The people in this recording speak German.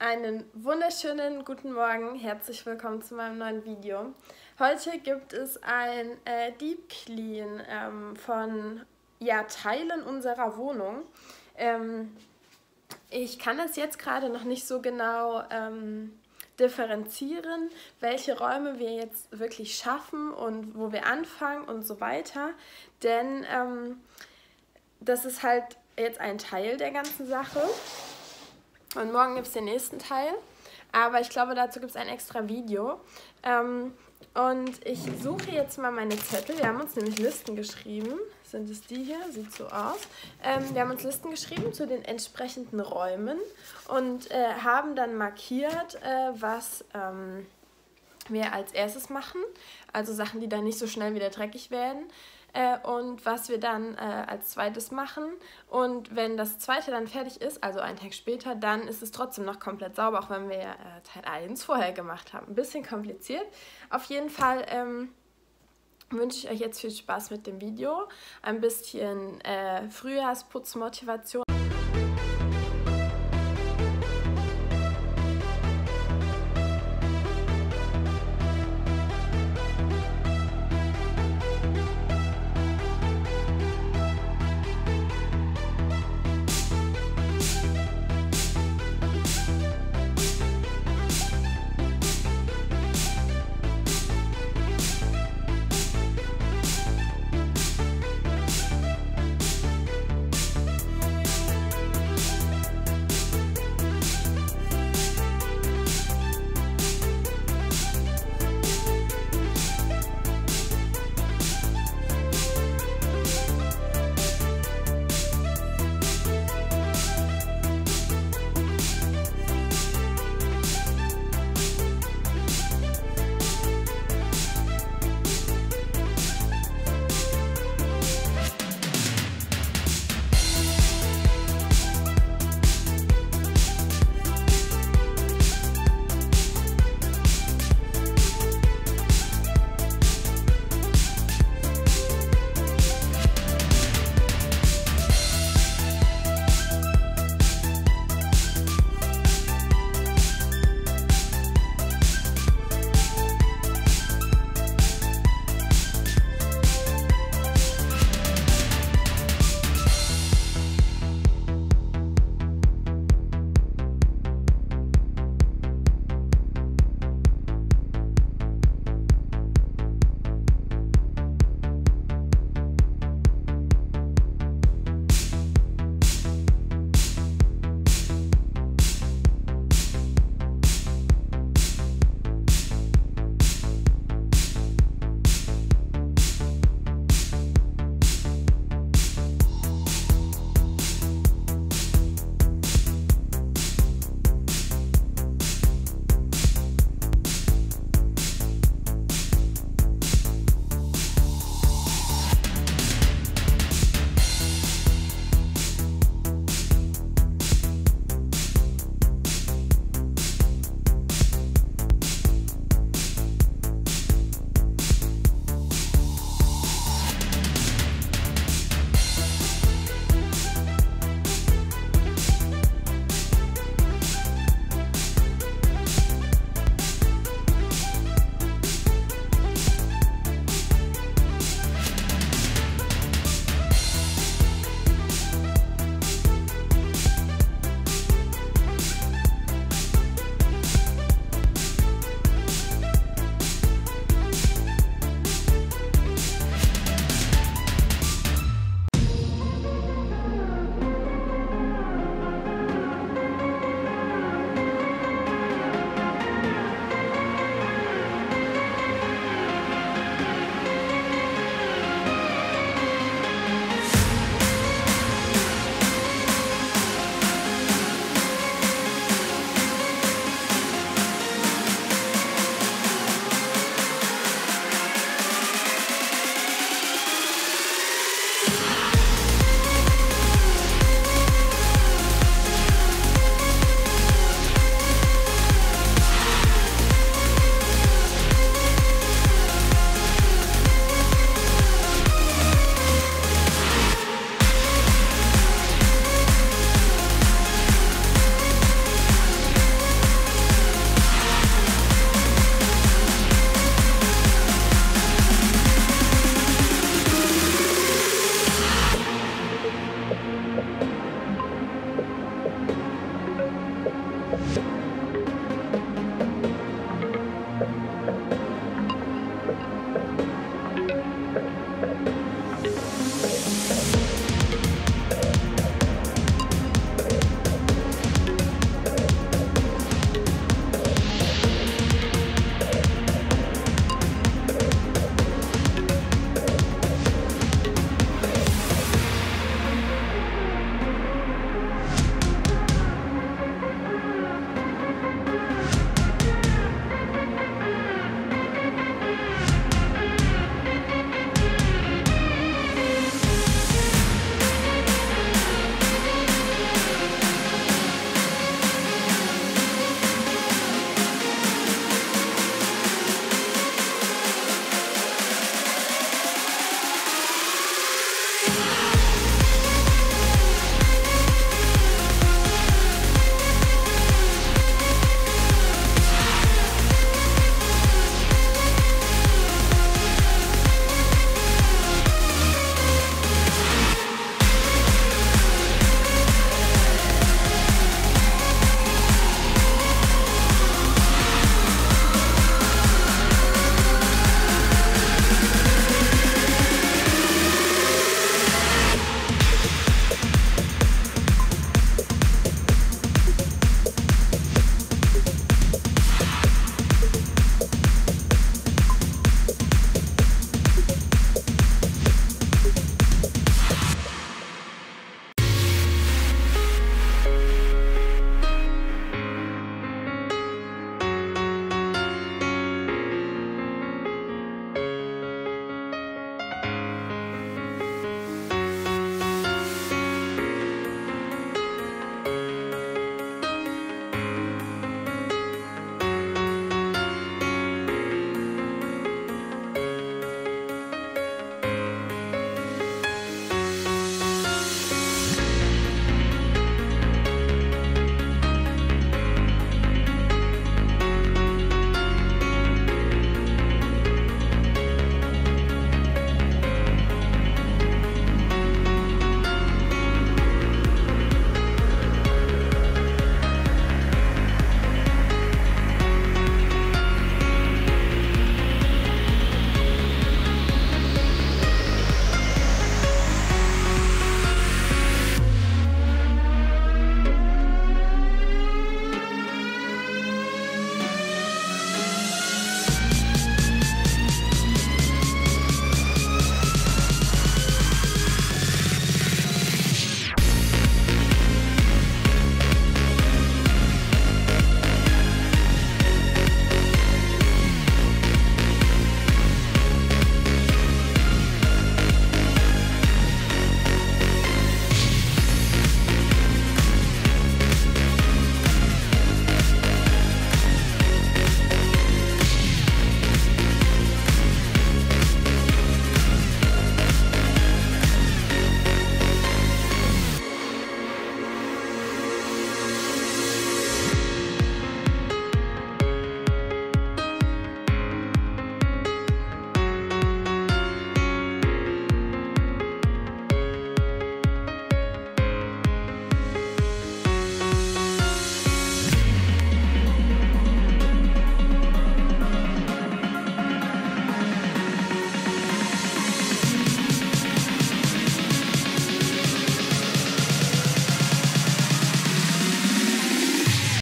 Einen wunderschönen guten Morgen, herzlich willkommen zu meinem neuen Video. Heute gibt es ein Deep Clean von Teilen unserer Wohnung. Ich kann das jetzt gerade noch nicht so genau differenzieren, welche Räume wir jetzt wirklich schaffen und wo wir anfangen und so weiter, denn das ist halt jetzt ein Teil der ganzen Sache. Und morgen gibt es den nächsten Teil, aber ich glaube, dazu gibt es ein extra Video. Und ich suche jetzt mal meine Zettel. Wir haben uns nämlich Listen geschrieben. Sind es die hier? Sieht so aus. Wir haben uns Listen geschrieben zu den entsprechenden Räumen und haben dann markiert, was wir als erstes machen. Also Sachen, die dann nicht so schnell wieder dreckig werden. Und was wir dann als zweites machen. Und wenn das zweite dann fertig ist, also einen Tag später, dann ist es trotzdem noch komplett sauber, auch wenn wir Teil 1 vorher gemacht haben. Ein bisschen kompliziert. Auf jeden Fall wünsche ich euch jetzt viel Spaß mit dem Video. Ein bisschen Frühjahrsputzmotivation.